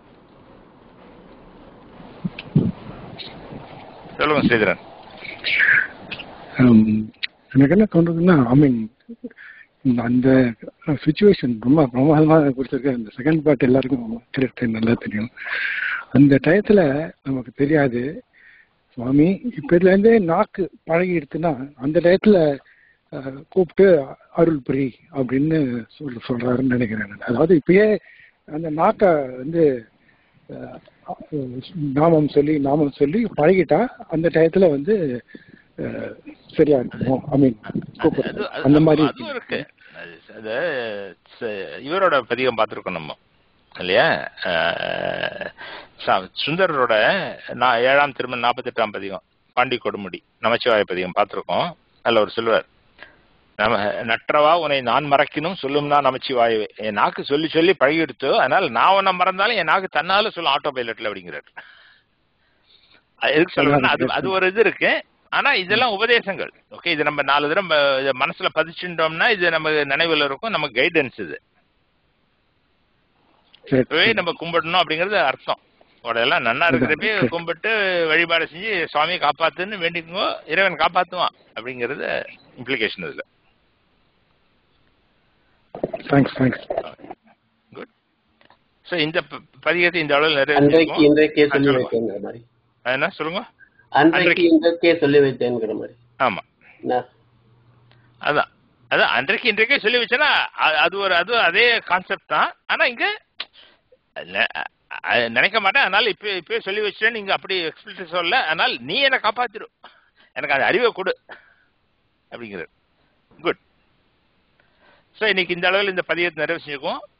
சொல்லுங்க ஸ்ரீதரன். எனக்கு என்ன தோன்றதுன்னா, ஐ மீன் அந்த சுச்சுவேஷன் ரொம்ப பிரமாதமாக கொடுத்துருக்க. அந்த செகண்ட் பார்ட் எல்லாருக்கும் கரெக்ட் நல்லா தெரியும். அந்த டயத்துல நமக்கு தெரியாது சுவாமி இப்ப இதுல இருந்தே நாக்கு பழகி எடுத்துன்னா அந்த டயத்துல கூப்பிட்டு அருள் புரி அப்படின்னு சொல்ல சொல்றாருன்னு நினைக்கிறேன். அதாவது இப்பயே அந்த நாக்கை வந்து நாமம் சொல்லி நாமம் சொல்லி பழகிட்டா அந்த டயத்துல வந்து சரியா இருக்கும். ஐ மீன் அந்த மாதிரி இருக்கு. அது இவரோட பதிகம் பார்த்துருக்கோம் நம்ம இல்லையா, சுந்தரரோட ஏழாம் திருமண் நாற்பத்தி எட்டாம் பதிகம் பாண்டி கொடுமுடி நமச்சிவாய பதிகம் பார்த்துருக்கோம். அதில் அவர் சொல்லுவார், நம்ம நற்றவா உன்னை நான் மறக்கணும் சொல்லும் தான் நமச்சிவாயவே. என் நாக்கு சொல்லி சொல்லி பழகி எடுத்தோ, அதனால நான் உன்னை மறந்தாலும் என் நாக்கு தன்னால சொல்லும் ஆட்டோ பைலட்ல அப்படிங்கிறார். எதுக்கு சொல்றேன்னா அது அது ஒரு இது இருக்கு. ஆனா இதெல்லாம் உபதேசங்கள். ஓகே, இது நம்ம நாலு தடவை மனசுல பதிச்சுட்டோம்னா இது நம்ம நினைவுல இருக்கும், நம்ம கைடன்ஸ். இது நம்ம கும்பிடணும் அப்படிங்கறது அர்த்தம். உடனெல்லாம் நன்னா இருக்கிறப்பே கும்பிட்டு வழிபாடு செஞ்சு சுவாமியை காப்பாத்துன்னு வேண்டிக்கோ, இறைவன் காப்பாத்துவான் அப்படிங்கறது இம்ப்ளிகேஷன் இதுல. குட். சோ இந்த பதிகத்தை இந்த அளவில் நிறைய என்ன சொல்லுங்க, அன்றைக்கு இன்றைக்கே சொல்லி வைத்தேங்கிற மாதிரி. ஆமா, அதான் அதான் அன்றைக்கு இன்றைக்கே சொல்லி வச்சேன்னா அது ஒரு அது அதே கான்செப்ட் தான். ஆனா இங்க நினைக்க மாட்டேன், அதனால இப்ப இப்பயே சொல்லி வச்சேன் நீங்க அப்படி எக்ஸ்பிளிசிட் சொல்ல, அதனால நீ என்னை காப்பாத்திடும், எனக்கு அந்த அறிவை கொடு அப்படிங்கிறது. குட். ஸோ இன்னைக்கு இந்த அளவில் இந்த பதியத்தை நிறைவு செஞ்சுக்குவோம்.